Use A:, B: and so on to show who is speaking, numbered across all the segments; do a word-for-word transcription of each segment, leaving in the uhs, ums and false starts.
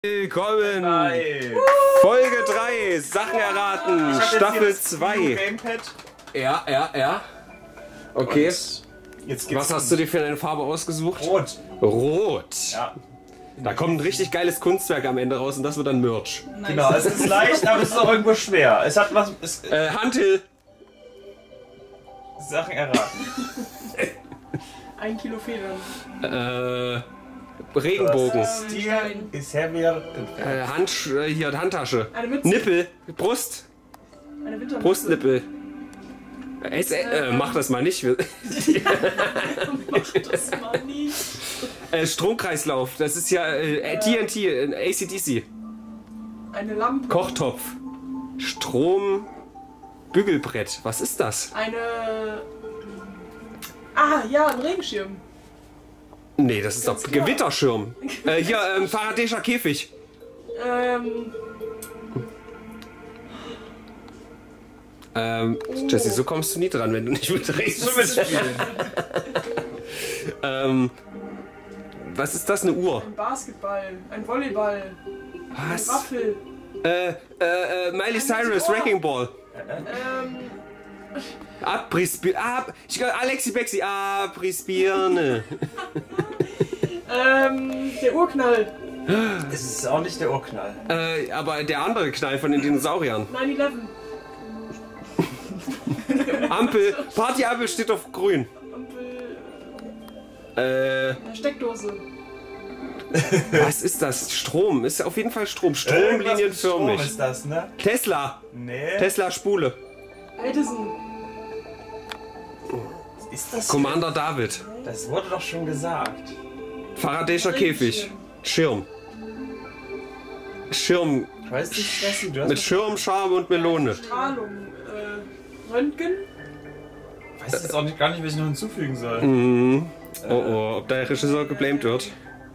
A: Willkommen!
B: Nein.
A: Folge drei, Sachen erraten, Staffel zwei. Ja, ja, ja. Okay.
B: Und jetzt gibt's
A: Was hast du dir für eine Farbe ausgesucht?
B: Rot.
A: Rot.
B: Ja.
A: Da kommt ein richtig geiles Kunstwerk am Ende raus und das wird dann Merch.
C: Nice.
B: Genau, es ist leicht, aber es ist auch irgendwo schwer. Es hat was. Es,
A: Äh, Handel.
B: Sachen erraten.
C: Ein Kilo Federn.
A: Äh, Regenbogen.
B: Stil ist heavier.
A: Äh, Hand, äh, hier, Handtasche.
C: Eine Mütze.
A: Nippel. Brust.
C: Eine Wintermütze.
A: Brustnippel. Äh, äh, äh, mach das mal nicht.
C: Mach das mal nicht.
A: äh, Stromkreislauf. Das ist ja äh, T N T, äh, A C D C.
C: Eine Lampe.
A: Kochtopf. Strom. Bügelbrett. Was ist das?
C: Eine... Ah, ja, ein Regenschirm.
A: Nee, das ist
C: Ganz
A: doch
C: klar.
A: Gewitterschirm. äh, hier, ähm, Faraday'scher Käfig.
C: Ähm...
A: Ähm, Jesse, so kommst du nie dran, wenn du nicht mitredest.
B: So mitspielen.
A: ähm, was ist das, eine Uhr?
C: Ein Basketball. Ein Volleyball.
A: Was?
C: Eine Waffel.
A: Äh, äh, äh, Miley Cyrus,
C: Uhr.
A: Wrecking Ball.
C: Ähm...
A: Abriss, ab, ich glaube, Alexi Bexi, Abrissbirne.
C: Ähm... Der Urknall.
B: Es ist auch nicht der Urknall.
A: äh, aber der andere Knall von den Dinosauriern.
C: neun elf.
A: Ampel, Partyampel steht auf grün.
C: Ampel...
A: Äh,
C: Eine Steckdose.
A: was ist das? Strom, ist auf jeden Fall Strom.
B: Irgendwas mit Strom
A: Stromlinienförmig.
B: ist das, ne?
A: Tesla,
B: Nee.
A: Tesla Spule.
C: Edison.
B: Was ist das?
A: Commander David.
B: Das wurde doch schon gesagt.
A: Faraday'scher Käfig. Schirm. Schirm.
B: Ich weiß nicht, Jesse, du hast
A: Mit Schirm, Scham und Melone.
C: Strahlung. Äh... Röntgen.
B: Ich weiß jetzt auch nicht, gar nicht, was ich noch hinzufügen soll.
A: Mhm. Oh oh, ob der Regisseur geblamed wird.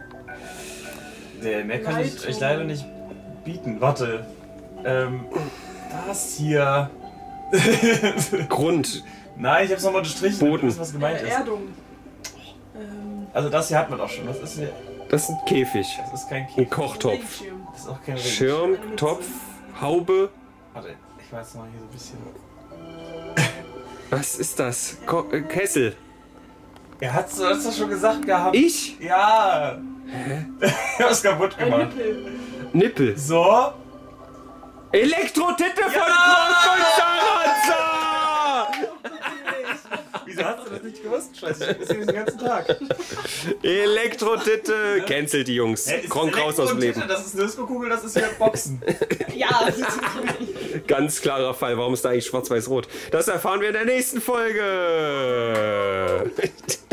B: Nee, mehr kann ich
C: Leitung.
B: euch leider nicht bieten. Warte. Ähm, das hier.
A: Grund.
B: Nein, ich hab's nochmal unterstrichen,
A: Boden.
B: damit ihr wisst, was gemeint
C: Äh,
B: ist.
C: Erdung. Ähm...
B: Also das hier hat man auch schon. Das ist, hier-
A: Das ist ein Käfig.
B: das ist kein
A: Ein
B: Käfig.
A: Kochtopf.
C: Regenschirm.
B: Das ist auch kein Regen.
A: Schirm, Topf, Haube.
B: Warte, ich mach jetzt mal hier so ein bisschen.
A: Was ist das? Ko äh, Kessel.
B: Er hat's du hast das schon gesagt gehabt.
A: Ich?
B: Ja. Hä? Ich hab's kaputt
C: Ein
B: gemacht.
C: Nippel.
A: Nippel.
B: So.
A: Elektrotitte von
B: Ja!
A: Kronk und Sarazza!
B: Wieso hast du das nicht gewusst? Scheiße, ich bin den ganzen Tag.
A: Elektrotitte. Cancel die Jungs.
B: Hä, ist
A: Kronk raus aus dem Leben.
B: Das ist Disco-Kugel, das ist hier Boxen.
C: Ja,
A: Ganz klarer Fall. Warum ist da eigentlich schwarz-weiß-rot? Das erfahren wir in der nächsten Folge.